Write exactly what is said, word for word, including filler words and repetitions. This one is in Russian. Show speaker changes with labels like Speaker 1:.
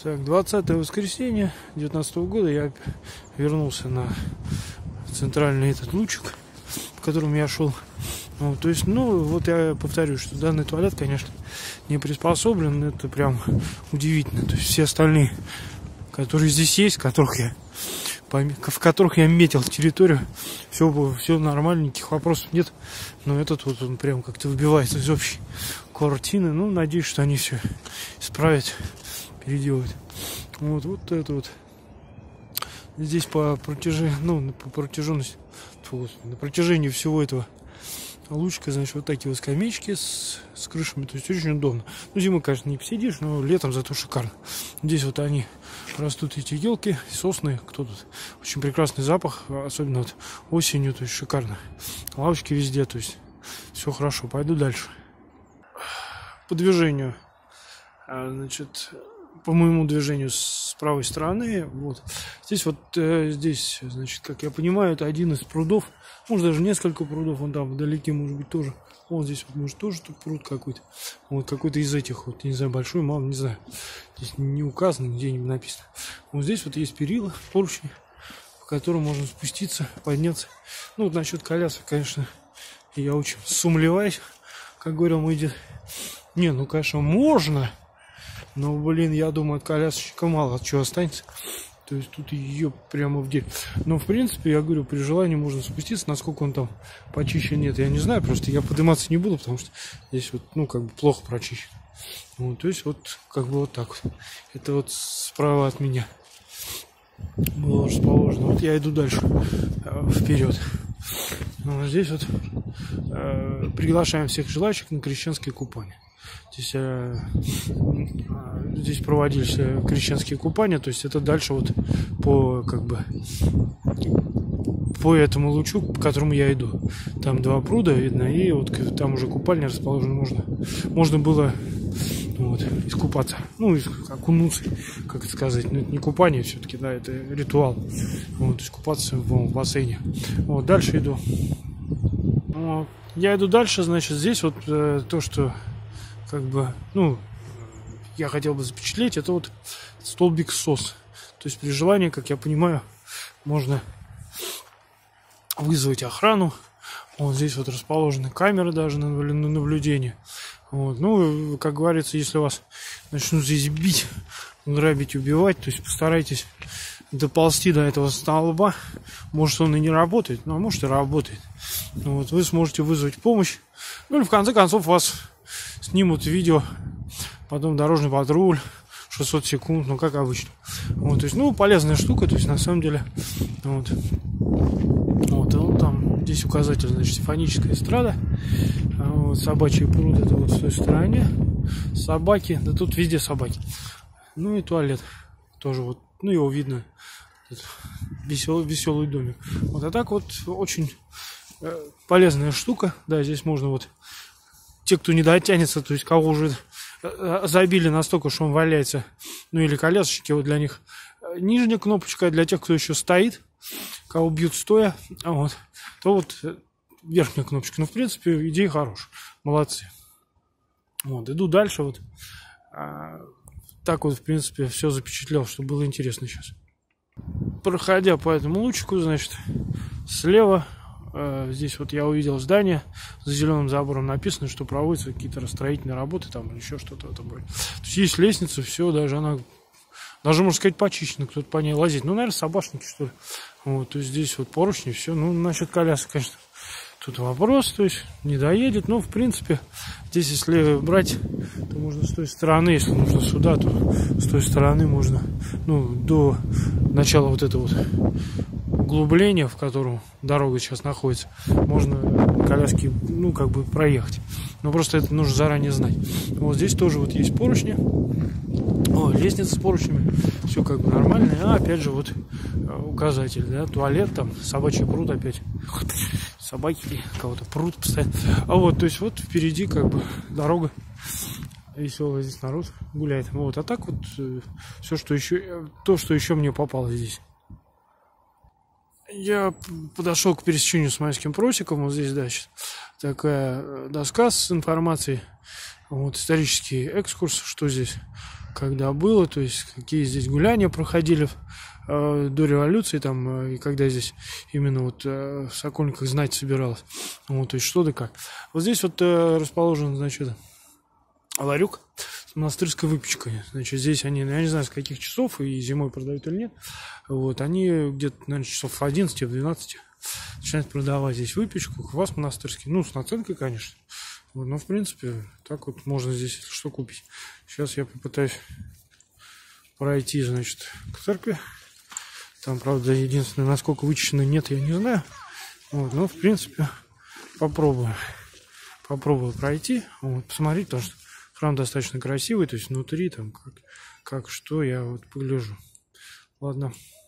Speaker 1: Так, двадцатое воскресенье девятнадцатого года я вернулся на центральный этот лучик, по которому я шел. Ну, то есть, ну, вот я повторю, что данный туалет, конечно, не приспособлен, это прям удивительно. То есть все остальные, которые здесь есть, которых я, в которых я метил территорию, все, все нормально, никаких вопросов нет. Но этот вот он прям как-то выбивается из общей картины. Ну, надеюсь, что они все исправят, переделают. Вот, вот это вот. Здесь по протяжению, ну, по протяженности, фу, на протяжении всего этого лучика, значит, вот такие вот скамеечки с, с крышами, то есть очень удобно. Ну, зимой, конечно, не посидишь, но летом зато шикарно. Здесь вот они растут, эти елки, сосны, кто тут. Очень прекрасный запах, особенно вот осенью, то есть шикарно. Лавочки везде, то есть все хорошо. Пойду дальше. По движению, значит, по моему движению с правой стороны, вот здесь вот э, здесь, значит, как я понимаю, это один из прудов, может даже несколько прудов, вон там вдалеке может быть тоже, вон здесь вот может тоже тут пруд какой-то, вот какой-то из этих вот, не знаю, большой, мало, не знаю, здесь не указано, нигде-нибудь написано. Вот здесь вот есть перила, поручни, по которым можно спуститься, подняться. Ну вот насчет колясок, конечно, я очень сумлеваюсь, как говорил мой дед. Не, ну конечно можно. Но, блин, я думаю, от колясочка мало от чего останется. То есть тут ее прямо в деле. Но, в принципе, я говорю, при желании можно спуститься. Насколько он там почищен, нет, я не знаю. Просто я подниматься не буду, потому что здесь вот, ну, как бы плохо прочищен. Вот, то есть вот, как бы вот так вот. Это вот справа от меня было расположено. Вот я иду дальше, вперед. Вот здесь вот э, приглашаем всех желающих на крещенские купания. Здесь, э, здесь проводились крещенские купания, то есть это дальше вот по, как бы, по этому лучу, по которому я иду. Там два пруда видно, и вот там уже купальня расположена, можно, можно было вот, искупаться, ну, окунуться, как это сказать, ну, это не купание все-таки, да, это ритуал, вот, искупаться в, в бассейне. Вот, дальше иду. Вот. Я иду дальше, значит, здесь вот э, то, что как бы, ну, я хотел бы запечатлеть, это вот столбик сос. То есть при желании, как я понимаю, можно вызвать охрану. Вот здесь вот расположены камеры даже на наблюдение. Вот. Ну, как говорится, если вас начнут здесь бить, грабить, убивать, то есть постарайтесь доползти до этого столба. Может, он и не работает, но может и работает. Вот. Вы сможете вызвать помощь. Ну, или в конце концов вас снимут видео, потом дорожный патруль, шестьсот секунд, ну, как обычно. Вот, то есть, ну, полезная штука, то есть, на самом деле, вот. Вот, вот там, здесь указатель, значит, симфоническая эстрада, вот, собачий пруд, это вот с той стороне, собаки, да тут везде собаки. Ну, и туалет тоже вот, ну, его видно, веселый, веселый домик. Вот, а так вот, очень э, полезная штука, да, здесь можно вот, те, кто не дотянется, то есть кого уже забили настолько, что он валяется, ну или колясочки, вот для них нижняя кнопочка, для тех, кто еще стоит, кого бьют стоя, вот, то вот верхняя кнопочка. Ну, в принципе, идея хорошая, молодцы. Вот, иду дальше, вот, а, так вот, в принципе, все запечатлел, что было интересно сейчас. Проходя по этому лучику, значит, слева, здесь вот я увидел здание, за зеленым забором написано, что проводятся какие-то строительные работы там или еще что-то в этом роде. То есть есть лестница, все, даже она, даже можно сказать, почищена, кто-то по ней лазит. Ну, наверное, собачники, что ли. Вот, то есть здесь вот поручни, все. Ну, насчет колясок, конечно, тут вопрос, то есть не доедет. Но, в принципе, здесь, если брать, то можно с той стороны, если нужно сюда, то с той стороны можно, ну, до начала вот этого вот углубления, в котором дорога сейчас находится, можно коляски, ну, как бы проехать. Но просто это нужно заранее знать. Вот здесь тоже вот есть поручни. О, лестница с поручнями. Все как бы нормально. А опять же вот указатель, да, туалет там, собачий пруд опять. Собаки кого-то пруд постоянно. А вот, то есть вот впереди как бы дорога. Веселый здесь народ гуляет. Вот, а так вот все, что еще, то, что еще мне попало здесь. Я подошел к пересечению с Майским просеком. Вот здесь, да, такая доска с информацией. Вот исторический экскурс, что здесь когда было, то есть какие здесь гуляния проходили э, до революции, там, э, и когда здесь именно вот э, в Сокольниках знать собиралась. Вот, то есть что да как. Вот здесь вот э, расположен, значит, ларек с монастырской выпечкой. Значит, здесь они, я не знаю, с каких часов, и зимой продают или нет. Вот, они где-то, наверное, часов в одиннадцать, в двенадцать начинают продавать здесь выпечку, квас монастырский. Ну, с наценкой, конечно. Вот, но, в принципе, так вот можно здесь что купить. Сейчас я попытаюсь пройти, значит, к церкви. Там, правда, единственное, насколько вычищено, нет, я не знаю. Вот, но, в принципе, попробую. Попробую пройти, вот, посмотреть, потому что храм достаточно красивый, то есть внутри, там, как, как что, я вот погляжу. Ладно.